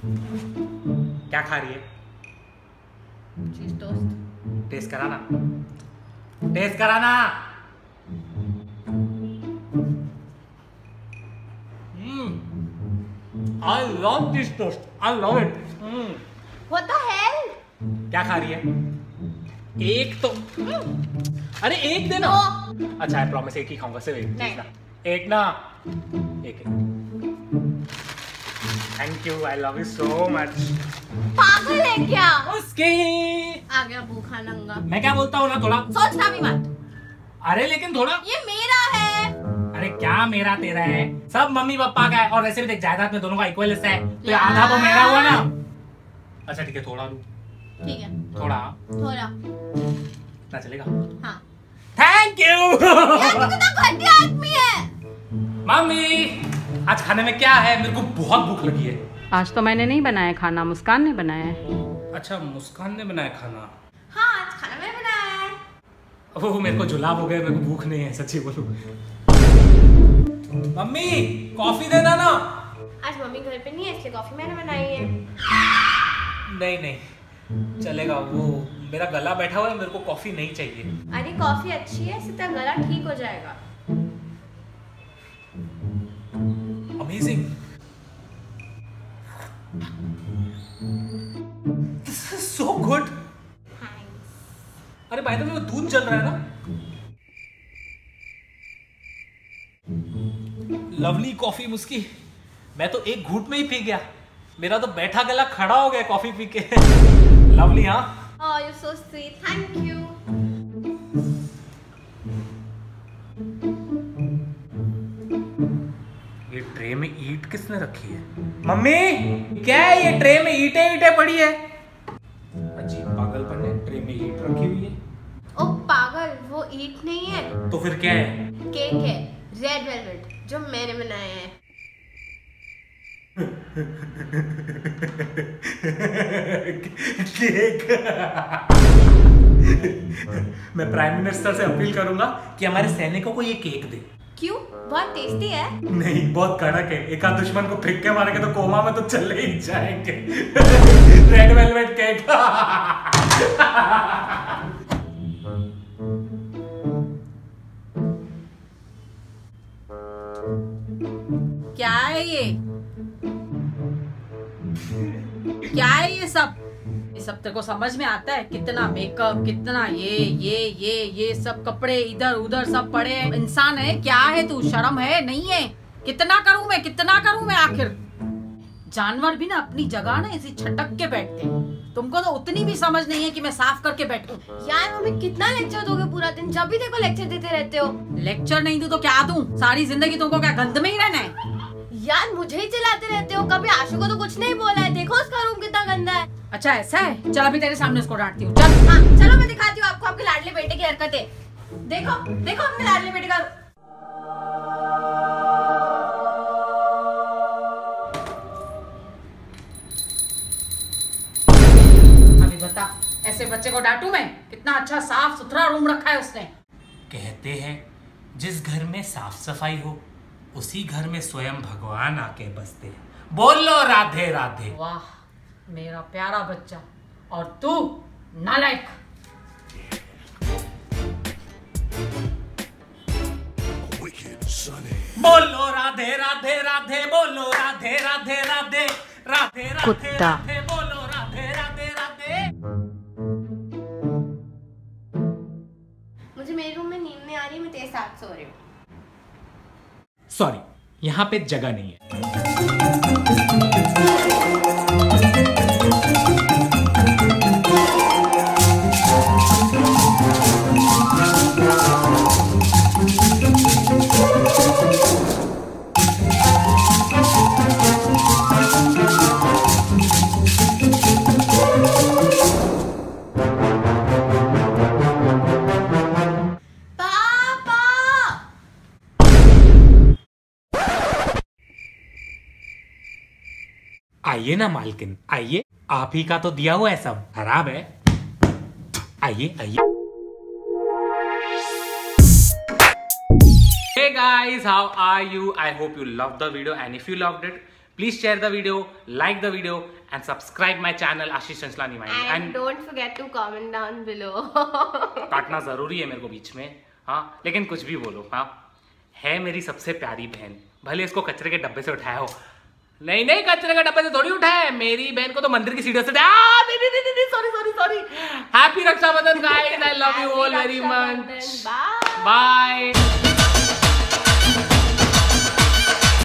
क्या खा रही है? Cheese toast. टेस्ट कराना, टेस्ट कराना। I love this toast. I love it. What the hell? क्या खा रही है? एक तो अरे एक दे ना। अच्छा आई प्रॉमिस एक ही खाऊंगा, सिर्फ एक नहीं। ना, एक ना, एक। Thank you, I love you so much. पागल है क्या? उसके आ गया भूखा नंगा। मैं क्या बोलता हूँ ना, थोड़ा सोचना भी मत। अरे लेकिन थोड़ा, ये मेरा है। अरे क्या मेरा तेरा है, सब मम्मी पापा का है। और वैसे भी देख जायदाद में दोनों का इक्वल हिस्सा है, तो ये आधा तो मेरा हुआ ना। अच्छा ठीक है, थोड़ा लूं। ठीक है, थोड़ा थोड़ा ना चलेगा। हाँ। Thank you. यार तू कितना घटिया आदमी है। मम्मी आज खाने में क्या है? मेरे को बहुत भूख लगी है। आज तो मैंने नहीं बनाया खाना, मुस्कान ने बनाया है। अच्छा मुस्कान ने बनाया खाना? हाँ आज खाना मैंने बनाया है। ओह मेरे को जुलाब हो गया, मेरे को भूख नहीं है सच्ची बोलूं। मम्मी कॉफी देना ना। आज मम्मी घर पे नहीं है इसलिए कॉफी मैंने बनाई है। नहीं नहीं चलेगा, वो मेरा गला बैठा हुआ है, मेरे को कॉफी नहीं चाहिए। अरे कॉफी अच्छी है, इससे तेरा गला ठीक हो जाएगा। Amazing, this is so good. अरे भाई तो मेरा दूध चल रहा है ना। लवली कॉफी मुस्की, मैं तो एक घूंट में ही पी गया। मेरा तो बैठा गला खड़ा हो गया कॉफी पी के। लवली हाँ। Oh, you're so sweet. Thank you. ये ट्रे में ईट किसने रखी है? मम्मी क्या है ये ट्रे में ईटे ईटे पड़ी है? अजीब पागलपन है, ट्रे में ईट रखी हुई है। ओ पागल, वो ईट नहीं है तो फिर क्या है? केक है, रेड वेलवेट, जो मैंने बनाया है। केक। मैं प्राइम मिनिस्टर से अपील करूंगा कि हमारे सैनिकों को ये केक दे। क्यों? बहुत टेस्टी है। नहीं बहुत कड़क है, एक आध दुश्मन को फेंक के मारेंगे तो कोमा में तो चले ही जाएंगे। Red velvet cake. क्या है ये? क्या है ये सब? ये सब तेरे को समझ में आता है? कितना मेकअप, कितना ये सब कपड़े इधर उधर सब पड़े। इंसान है क्या है तू? शर्म है नहीं है? कितना करूं मैं आखिर? जानवर भी ना अपनी जगह ना ऐसे छटक के बैठते हैं। तुमको तो उतनी भी समझ नहीं है कि मैं साफ करके बैठूं। यार मम्मी कितना लेक्चर दोगे पूरा दिन? जब भी देखो लेक्चर देते रहते हो। लेक्चर नहीं दूं तो क्या दूं? सारी जिंदगी तुमको क्या गंद में ही रहना है? यार मुझे ही चिल्लाते रहते हो, कभी आशु को तो कुछ नहीं बोला है। देखो उसका रूम कितना गंदा है। अच्छा ऐसा है, चल अभी तेरे सामने उसको डांटती हूँ। चल हाँ चलो मैं दिखाती हूँ आपको आपके लाडले बेटे की हरकतें। देखो देखो अपने लाडले बेटे का। अभी बता, ऐसे बच्चे को डांटू मैं? कितना अच्छा साफ सुथरा रूम रखा है उसने। कहते हैं जिस घर में साफ सफाई हो उसी घर में स्वयं भगवान आके बसते हैं। बोलो राधे राधे। वाह मेरा प्यारा बच्चा, और तू नालायक। बोलो राधे राधे राधे, बोलो राधे राधे राधे, राधे राधे कुत्ता। राधे, बोलो राधे राधे राधे। मुझे मेरे रूम में नींद नहीं आ रही, मैं तेरे साथ सो रही हूँ। सॉरी यहाँ पे जगह नहीं है। आइए ना मालकिन, आइए, आप ही का तो दिया हुआ है, सब खराब है। आइए आइए। Hey guys, how are you? I hope you loved the video and if you loved it, Please share the video, like the video and subscribe my channel Ashish Chanchlani Mind. And don't forget to comment down below. काटना जरूरी है मेरे को बीच में, हाँ, लेकिन कुछ भी बोलो, हाँ, है मेरी सबसे प्यारी बहन, भले इसको कचरे के डब्बे से उठाया हो। नहीं नहीं, कचरे के डब्बे से थोड़ी उठाया है, मेरी बहन को तो मंदिर की सीढ़ियों से नहीं, sorry. Happy Rakshabandhan guys, I love you all very much, bye.